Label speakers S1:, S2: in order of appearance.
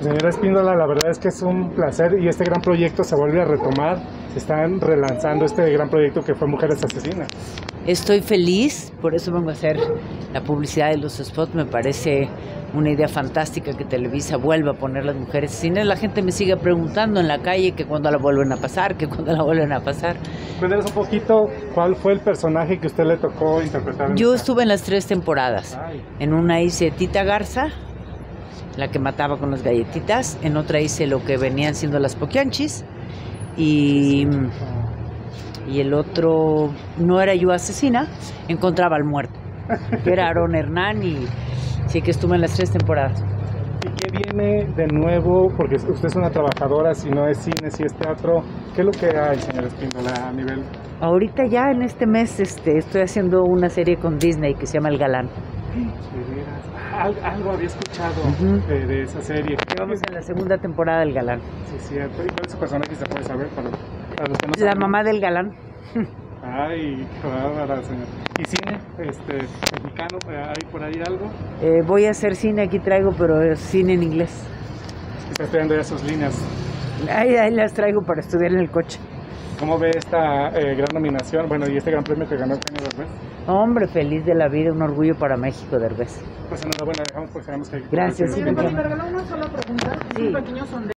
S1: Señora Espíndola, la verdad es que es un placer y este gran proyecto se vuelve a retomar. Se están relanzando este gran proyecto que fue Mujeres Asesinas.
S2: Estoy feliz, por eso vengo a hacer la publicidad de los spots. Me parece una idea fantástica que Televisa vuelva a poner las mujeres asesinas. La gente me sigue preguntando en la calle que cuándo la vuelven a pasar, que cuándo la vuelven a pasar.
S1: Cuéntanos un poquito cuál fue el personaje que usted le tocó interpretar.
S2: Yo estuve en las 3 temporadas.
S1: Ay.
S2: En una hice Tita Garza, la que mataba con las galletitas. En otra hice lo que venían siendo las poquianchis. Y el otro, no era yo asesina, encontraba al muerto, que era Aarón Hernán, y sí que estuve en las 3 temporadas.
S1: ¿Y qué viene de nuevo? Porque usted es una trabajadora, si no es cine, si es teatro. ¿Qué es lo que hay, señora Espíndola, a nivel?
S2: Ahorita ya en este mes estoy haciendo una serie con Disney que se llama El Galán.
S1: De veras. Algo había escuchado de esa serie.
S2: Vamos en la segunda temporada del Galán.
S1: Sí, es cierto. ¿Y cuál es su personaje, se puede saber? Para los que no
S2: La
S1: saben?
S2: mamá del Galán.
S1: Ay, qué bárbara, señor. ¿Y cine mexicano? ¿Hay por ahí algo?
S2: Voy a hacer cine, aquí traigo, pero es cine en inglés.
S1: Está estudiando ya sus líneas.
S2: Ahí las traigo para estudiar en el coche.
S1: ¿Cómo ve esta gran nominación? Bueno, y este gran premio que ganó Eugenio Derbez.
S2: Hombre, feliz de la vida, un orgullo para México, Derbez.
S1: Pues enhorabuena, dejamos porque sabemos que...
S2: Gracias.
S3: ¿Me regaló una sola pregunta?
S2: Sí.
S3: Un pequeño sondeo.